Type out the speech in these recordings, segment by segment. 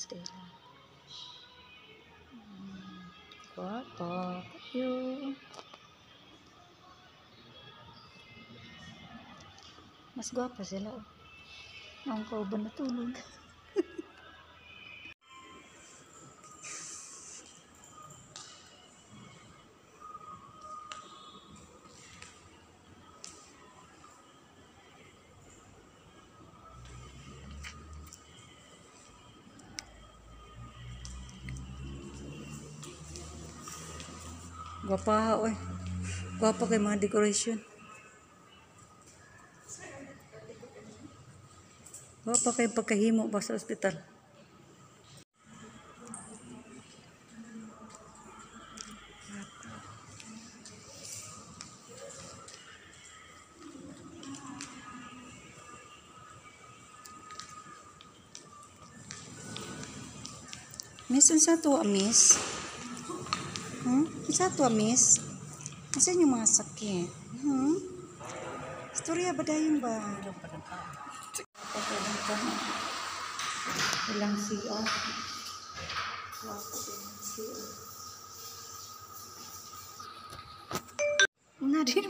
Stella. Guwapo kayo. Mas guwapa sila. Ang kauban na tulog. Guwapa ha, oy. Guwapa kay mga decoration. Guwapa kay pagkahimo ba sa ospital. Miss, unsa to, miss? Unsa to, miss? Asa yung mga sakit? Istorya ba dayon ba? Ilang siya. Una din.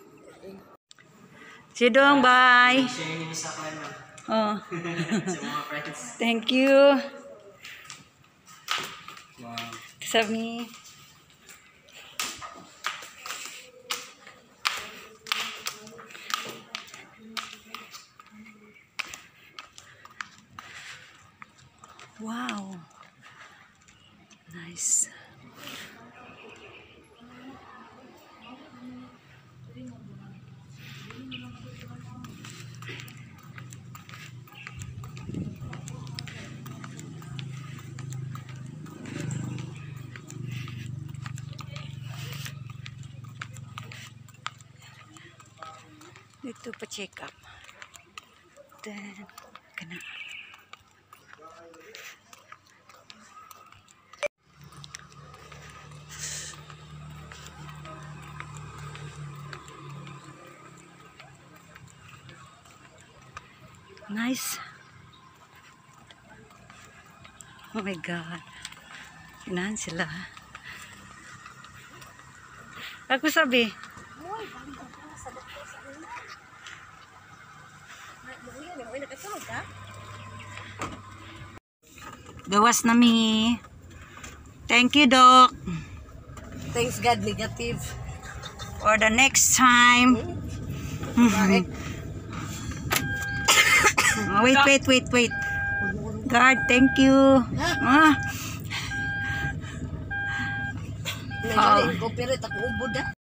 Sidong, bye. Oh. Thank you. Wow. Sami. Wow. Nice. Dito pa check up. Then, kana. Nice. Oh my God. Inahan sila. Ako sabi. Gawas na mi. Thank you, Doc. Thanks God, negative. For the next time. Wait. God, thank you. Nagari, ko pero ako ubod na.